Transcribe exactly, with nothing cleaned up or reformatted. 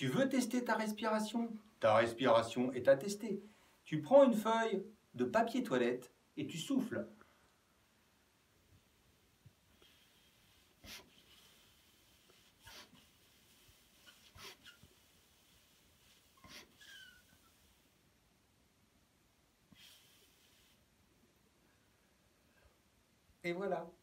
Tu veux tester ta respiration? Ta respiration est à tester. Tu prends une feuille de papier toilette et tu souffles. Et voilà.